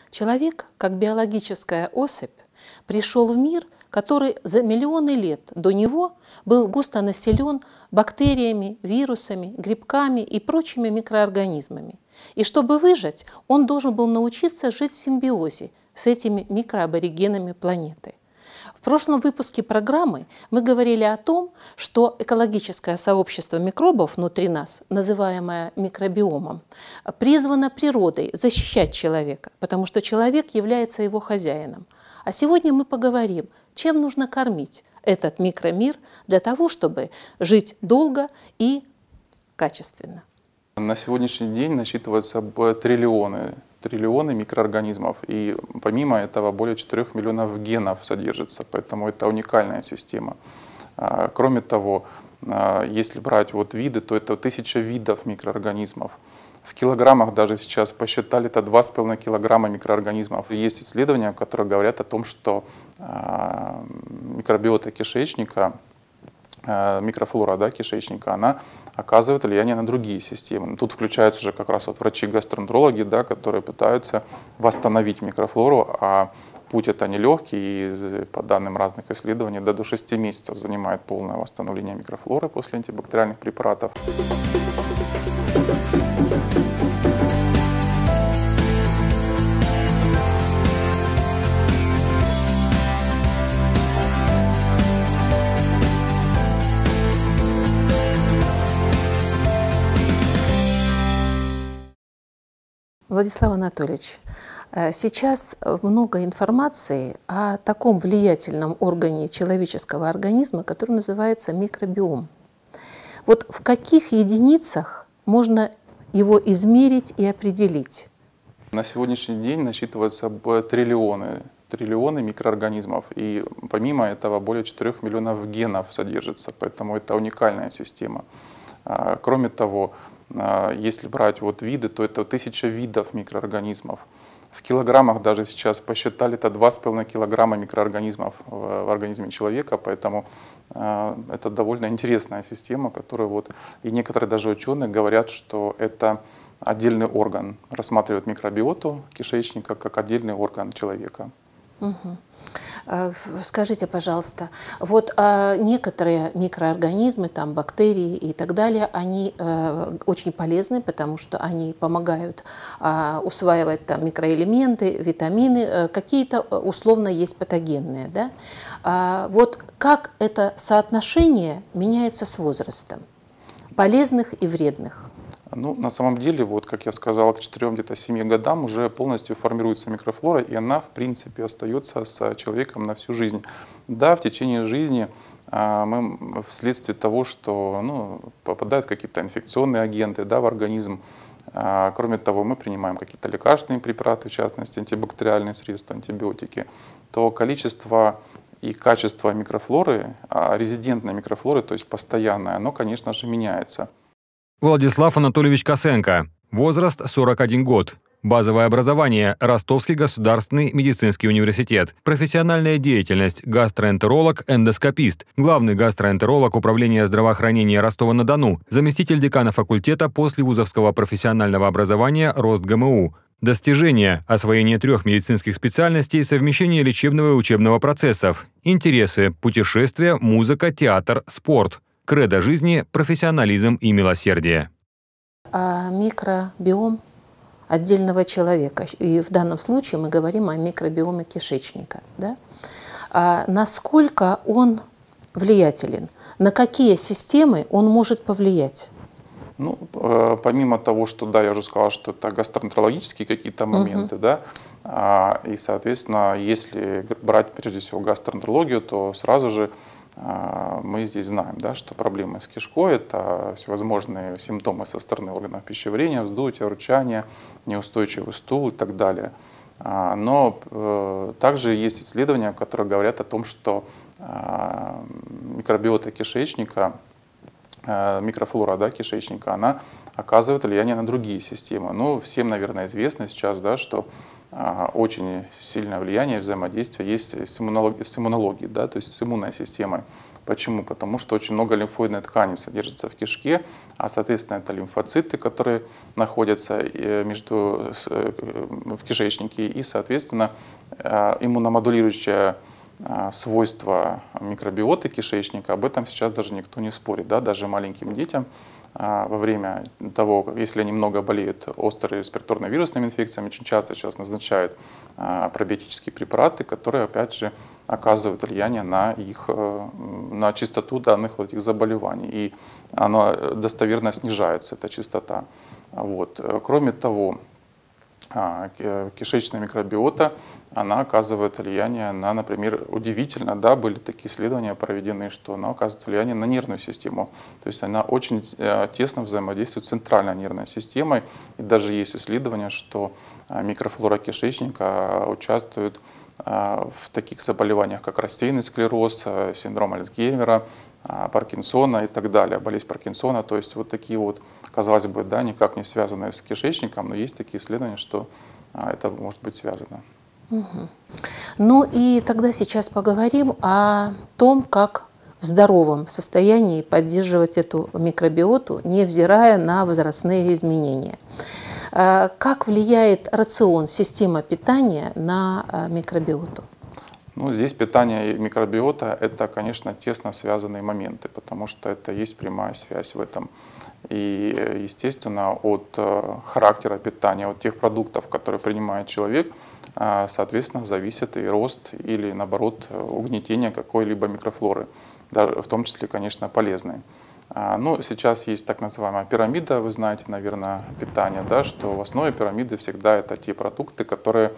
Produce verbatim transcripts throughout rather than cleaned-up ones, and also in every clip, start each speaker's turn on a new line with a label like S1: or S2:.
S1: Человек, как биологическая особь, пришел в мир, который за миллионы лет до него был густо населен бактериями, вирусами, грибками и прочими микроорганизмами. И чтобы выжить, он должен был научиться жить в симбиозе с этими микроаборигенами планеты. В прошлом выпуске программы мы говорили о том, что экологическое сообщество микробов внутри нас, называемое микробиомом, призвано природой защищать человека, потому что человек является его хозяином. А сегодня мы поговорим, чем нужно кормить этот микромир для того, чтобы жить долго и качественно.
S2: На сегодняшний день насчитывается триллионы, триллионы микроорганизмов, и помимо этого более четырёх миллионов генов содержится, поэтому это уникальная система. Кроме того, если брать вот виды, то это тысяча видов микроорганизмов. В килограммах даже сейчас посчитали, это два с половиной килограмма микроорганизмов. Есть исследования, которые говорят о том, что микробиота кишечника, микрофлора, да, кишечника, она оказывает влияние на другие системы. Тут включаются уже как раз вот врачи-гастроэнтерологи, да, которые пытаются восстановить микрофлору, а путь это нелегкий, и по данным разных исследований до шести месяцев занимает полное восстановление микрофлоры после антибактериальных препаратов.
S1: Владислав Анатольевич, сейчас много информации о таком влиятельном органе человеческого организма, который называется микробиом. Вот в каких единицах можно его измерить и определить?
S2: На сегодняшний день насчитывается триллионы, триллионы микроорганизмов, и помимо этого более четырёх миллионов генов содержится, поэтому это уникальная система. Кроме того, если брать вот виды, то это тысяча видов микроорганизмов. В килограммах даже сейчас посчитали, это два с половиной килограмма микроорганизмов в организме человека, поэтому это довольно интересная система, которая вот, и некоторые даже ученые говорят, что это отдельный орган, рассматривают микробиоту кишечника как отдельный орган человека.
S1: Угу. Скажите, пожалуйста, вот а некоторые микроорганизмы, там бактерии и так далее, они э, очень полезны, потому что они помогают э, усваивать там микроэлементы, витамины, э, какие-то условно есть патогенные, да? А вот как это соотношение меняется с возрастом, полезных и вредных?
S2: Ну, на самом деле, вот, как я сказал, к четырём, где-то семи годам уже полностью формируется микрофлора, и она, в принципе, остается с человеком на всю жизнь. Да, в течение жизни а, мы вследствие того, что ну, попадают какие-то инфекционные агенты, да, в организм, а, кроме того, мы принимаем какие-то лекарственные препараты, в частности, антибактериальные средства, антибиотики, то количество и качество микрофлоры, а, резидентной микрофлоры, то есть постоянное, оно, конечно же, меняется.
S3: Владислав Анатольевич Косенко. Возраст сорок один год. Базовое образование – Ростовский государственный медицинский университет. Профессиональная деятельность – гастроэнтеролог-эндоскопист. Главный гастроэнтеролог Управления здравоохранения Ростова-на-Дону. Заместитель декана факультета послевузовского профессионального образования РосГМУ. Достижения – освоение трех медицинских специальностей, совмещение лечебного и учебного процессов. Интересы – путешествия, музыка, театр, спорт. Кредо жизни – профессионализм и милосердие.
S1: А микробиом отдельного человека, и в данном случае мы говорим о микробиоме кишечника, да? А насколько он влиятелен, на какие системы он может повлиять?
S2: Ну, помимо того, что, да, я уже сказал, что это гастроэнтерологические какие-то моменты, угу. да, а, и, соответственно, если брать прежде всего гастроэнтерологию, то сразу же а, мы здесь знаем, да, что проблемы с кишкой – это всевозможные симптомы со стороны органов пищеварения, вздутие, урчание, неустойчивый стул и так далее. А, но э, также есть исследования, которые говорят о том, что а, микробиота кишечника, микрофлора, да, кишечника, она оказывает влияние на другие системы. Ну, всем, наверное, известно сейчас, да, что а, очень сильное влияние, взаимодействие есть с иммунологией, с иммунологией, да, то есть с иммунной системой. Почему? Потому что очень много лимфоидной ткани содержится в кишке, а, соответственно, это лимфоциты, которые находятся между, в кишечнике, и, соответственно, иммуномодулирующая свойства микробиоты кишечника, об этом сейчас даже никто не спорит. Да? Даже маленьким детям во время того, если они много болеют острой респираторной вирусными инфекциями, очень часто сейчас назначают пробиотические препараты, которые, опять же, оказывают влияние на их, на частоту данных вот этих заболеваний. И она достоверно снижается, эта частота. Вот. Кроме того, кишечная микробиота, она оказывает влияние на, например, удивительно, да, были такие исследования проведены, что она оказывает влияние на нервную систему. То есть она очень тесно взаимодействует с центральной нервной системой. И даже есть исследования, что микрофлора кишечника участвует в таких заболеваниях, как рассеянный склероз, синдром Альцгеймера, Паркинсона и так далее, болезнь Паркинсона. То есть вот такие вот, казалось бы, да, никак не связанные с кишечником, но есть такие исследования, что это может быть связано.
S1: Угу. Ну и тогда сейчас поговорим о том, как в здоровом состоянии поддерживать эту микробиоту, невзирая на возрастные изменения. Как влияет рацион, система питания на микробиоту?
S2: Ну, здесь питание и микробиота – это, конечно, тесно связанные моменты, потому что это есть прямая связь в этом. И, естественно, от характера питания, от тех продуктов, которые принимает человек, соответственно, зависит и рост или, наоборот, угнетение какой-либо микрофлоры, в том числе, конечно, полезной. Ну, сейчас есть так называемая пирамида, вы знаете, наверное, питания, да, что в основе пирамиды всегда это те продукты, которые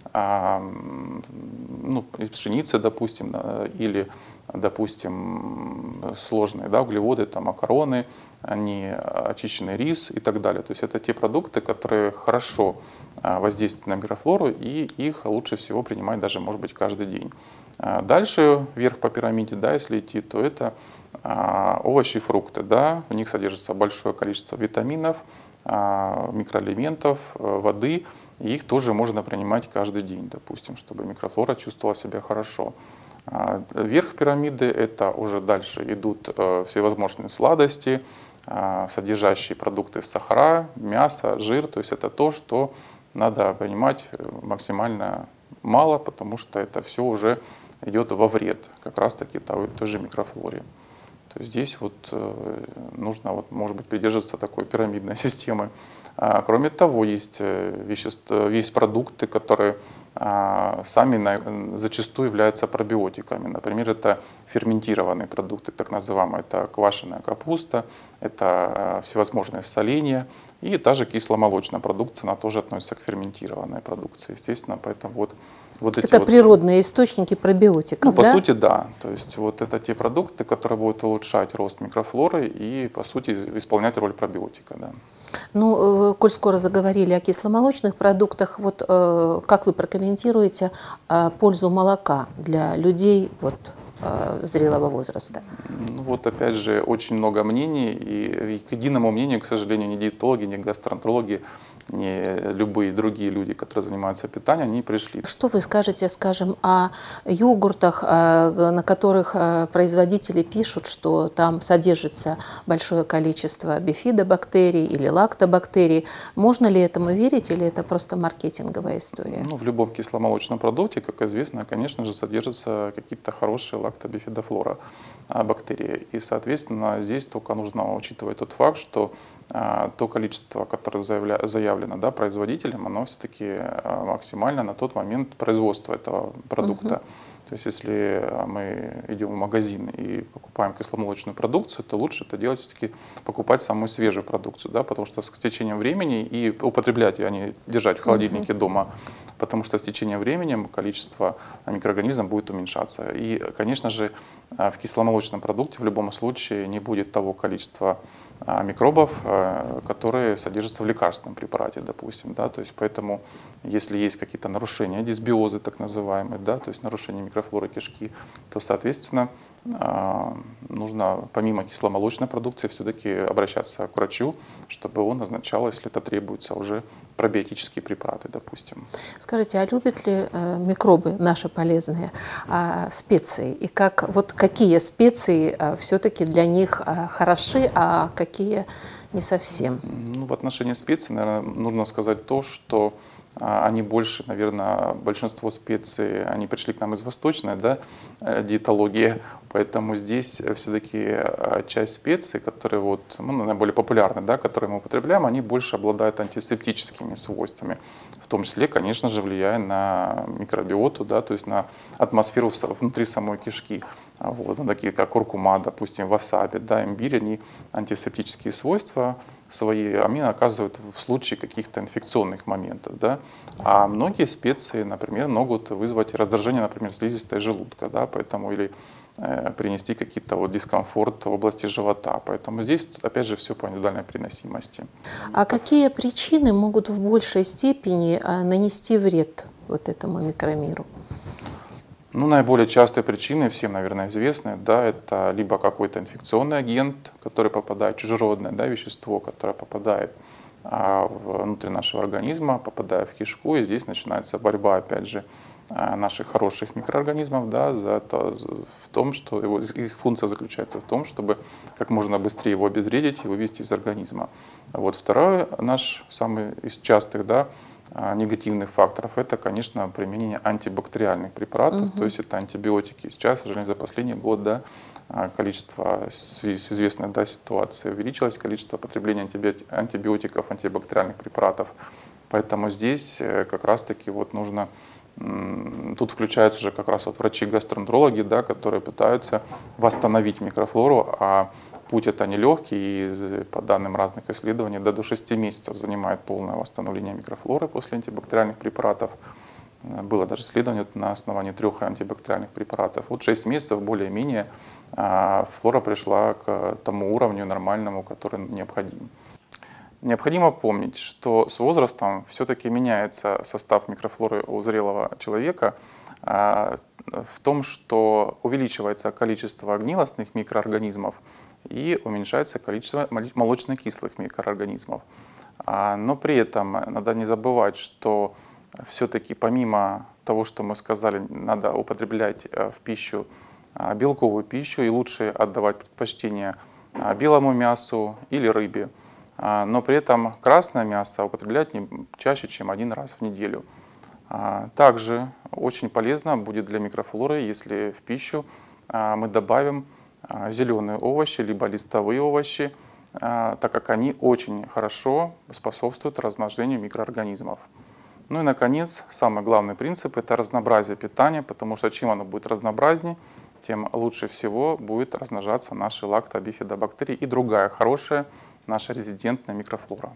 S2: ну, из пшеницы, допустим, или, допустим, сложные, да, углеводы, там, макароны, они очищенный рис и так далее. То есть это те продукты, которые хорошо воздействуют на микрофлору, и их лучше всего принимать даже, может быть, каждый день. Дальше, вверх по пирамиде, да, если идти, то это овощи и фрукты. Да, в них содержится большое количество витаминов, микроэлементов, воды. И их тоже можно принимать каждый день, допустим, чтобы микрофлора чувствовала себя хорошо. Вверх пирамиды это уже дальше идут всевозможные сладости, содержащие продукты сахара, мясо, жир. То есть это то, что надо принимать максимально мало, потому что это все уже идет во вред как раз-таки той, той же микрофлоре. То есть здесь вот нужно, вот, может быть, придерживаться такой пирамидной системы. Кроме того, есть вещества, есть продукты, которые сами зачастую являются пробиотиками. Например, это ферментированные продукты, так называемые. Это квашеная капуста, это всевозможные соленья. И та же кисломолочная продукция, она тоже относится к ферментированной продукции. Естественно, поэтому вот, вот эти
S1: это
S2: вот
S1: природные источники пробиотиков,
S2: Ну, по
S1: да?
S2: сути, да. То есть вот это те продукты, которые будут улучшать рост микрофлоры и, по сути, исполнять роль пробиотика, да.
S1: Ну, коль скоро заговорили о кисломолочных продуктах, вот э, как вы прокомментируете э, пользу молока для людей вот, э, зрелого возраста?
S2: Ну, вот опять же очень много мнений, и, и к единому мнению, к сожалению, ни диетологи, ни гастроэнтерологи, ни любые другие люди, которые занимаются питанием, не пришли.
S1: Что вы скажете, скажем, о йогуртах, на которых производители пишут, что там содержится большое количество бифидобактерий или лактобактерий? Можно ли этому верить или это просто маркетинговая история?
S2: Ну, в любом кисломолочном продукте, как известно, конечно же, содержатся какие-то хорошие лактобифидофлора бактерии. И, соответственно, здесь только нужно учитывать тот факт, что а, то количество, которое заявля, заявлено да, производителем, оно все-таки максимально на тот момент производства этого продукта. Uh-huh. То есть, если мы идем в магазин и покупаем кисломолочную продукцию, то лучше это делать все-таки покупать самую свежую продукцию, да, потому что с течением времени и употреблять ее, а не держать в холодильнике uh-huh. дома, потому что с течением времени количество микроорганизмов будет уменьшаться. И, конечно же, в кисломолочном продукте в любом случае не будет того количества микробов, которые содержатся в лекарственном препарате, допустим, да, то есть поэтому, если есть какие-то нарушения, дисбиозы так называемые, да, то есть нарушения микрофлоры кишки, то, соответственно, нужно помимо кисломолочной продукции все-таки обращаться к врачу, чтобы он назначал, если это требуется, уже пробиотические препараты, допустим.
S1: Скажите, а любят ли э, микробы наши полезные э, специи? И как, вот какие специи э, все-таки для них э, хороши, а какие не совсем?
S2: Ну, в отношении специй, наверное, нужно сказать то, что они больше, наверное, большинство специй, они пришли к нам из восточной, да, диетологии, поэтому здесь все-таки часть специй, которые вот, ну, наиболее популярны, да, которые мы употребляем, они больше обладают антисептическими свойствами, в том числе, конечно же, влияя на микробиоту, да, то есть на атмосферу внутри самой кишки. Вот, ну, такие как куркума, допустим, васаби, да, имбирь, они антисептические свойства свои амины оказывают в случае каких-то инфекционных моментов, да. А многие специи, например, могут вызвать раздражение, например, слизистой желудка, да, поэтому или э, принести какие-то вот дискомфорт в области живота. Поэтому здесь, опять же, все по индивидуальной переносимости.
S1: А какие причины могут в большей степени нанести вред вот этому микромиру?
S2: Ну, наиболее частые причины, всем, наверное, известны, да, это либо какой-то инфекционный агент, который попадает, чужеродное, да, вещество, которое попадает а, внутрь нашего организма, попадая в кишку, и здесь начинается борьба, опять же, наших хороших микроорганизмов, да, за это, в том, что его, их функция заключается в том, чтобы как можно быстрее его обезвредить и вывести из организма. Вот второй наш самый из частых, да, негативных факторов — это, конечно, применение антибактериальных препаратов, угу. То есть это антибиотики. Сейчас, к сожалению, за последний год, да, количество, в связи с известной, да, ситуацией увеличилось, количество потребления антибиотиков, антибактериальных препаратов. Поэтому здесь как раз-таки вот нужно, тут включаются уже как раз вот врачи-гастроэнтерологи, да, которые пытаются восстановить микрофлору, а путь это нелегкий, и по данным разных исследований до шести месяцев занимает полное восстановление микрофлоры после антибактериальных препаратов. Было даже исследование на основании трех антибактериальных препаратов. Вот шесть месяцев более-менее флора пришла к тому уровню нормальному, который необходим. Необходимо помнить, что с возрастом все-таки меняется состав микрофлоры у зрелого человека в том, что увеличивается количество гнилостных микроорганизмов и уменьшается количество молочно-кислых микроорганизмов. Но при этом надо не забывать, что все-таки помимо того, что мы сказали, надо употреблять в пищу белковую пищу и лучше отдавать предпочтение белому мясу или рыбе. Но при этом красное мясо употреблять не чаще, чем один раз в неделю. Также очень полезно будет для микрофлоры, если в пищу мы добавим зеленые овощи, либо листовые овощи, так как они очень хорошо способствуют размножению микроорганизмов. Ну и, наконец, самый главный принцип – это разнообразие питания, потому что чем оно будет разнообразнее, тем лучше всего будет размножаться наши лактобифидобактерии и другая хорошая наша резидентная микрофлора.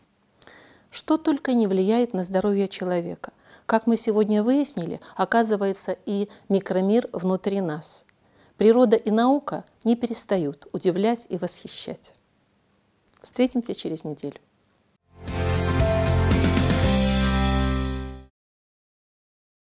S1: Что только не влияет на здоровье человека. Как мы сегодня выяснили, оказывается и микромир внутри нас. Природа и наука не перестают удивлять и восхищать. Встретимся через неделю.